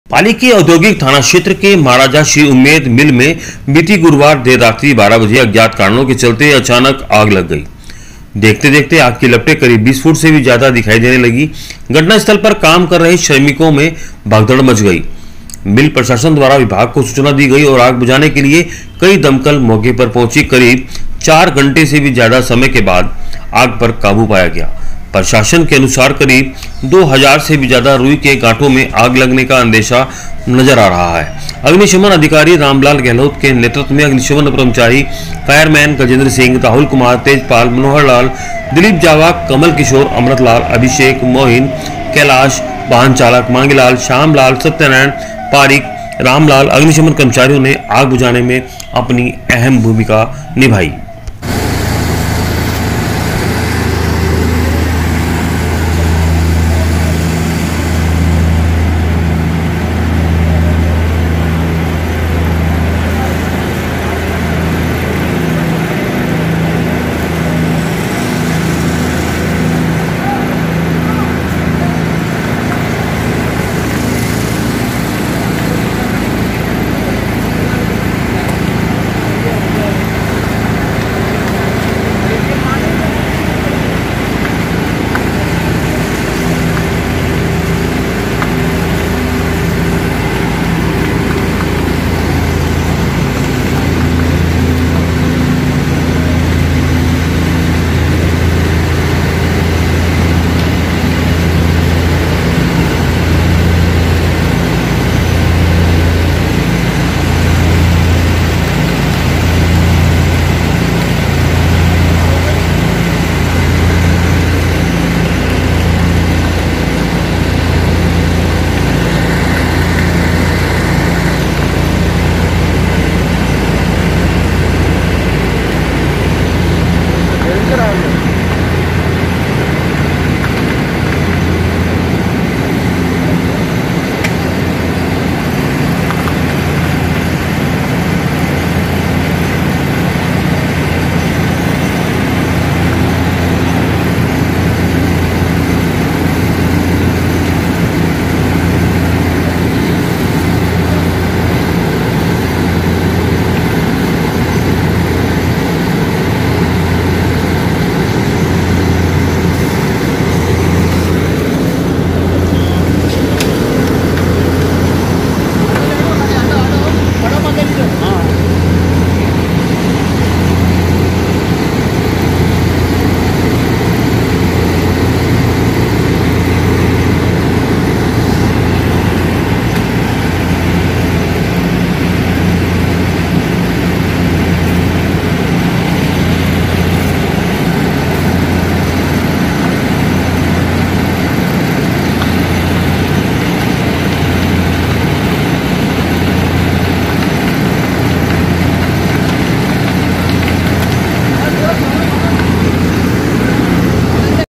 पाली के औद्योगिक थाना क्षेत्र के महाराजा श्री उम्मेद मिल में बीती गुरुवार देर रात्रि 12 बजे अज्ञात कारणों के चलते अचानक आग लग गई। देखते देखते आग की लपटें करीब 20 फुट से भी ज्यादा दिखाई देने लगी। घटनास्थल पर काम कर रहे श्रमिकों में भगदड़ मच गई। मिल प्रशासन द्वारा विभाग को सूचना दी गई और आग बुझाने के लिए कई दमकल मौके पर पहुंची। करीब 4 घंटे से भी ज्यादा समय के बाद आग पर काबू पाया गया। प्रशासन के अनुसार करीब 2000 से भी ज्यादा रुई के गांठों में आग लगने का अंदेशा नजर आ रहा है। अग्निशमन अधिकारी रामलाल गहलोत के नेतृत्व में अग्निशमन कर्मचारी फायरमैन गजेंद्र सिंह, राहुल कुमार, तेजपाल, मनोहर लाल, दिलीप जावा, कमल किशोर, अमृतलाल, अभिषेक, मोहिन, कैलाश, वाहन चालक मांगीलाल, श्यामलाल, सत्यनारायण, पारिक, रामलाल अग्निशमन कर्मचारियों ने आग बुझाने में अपनी अहम भूमिका निभाई।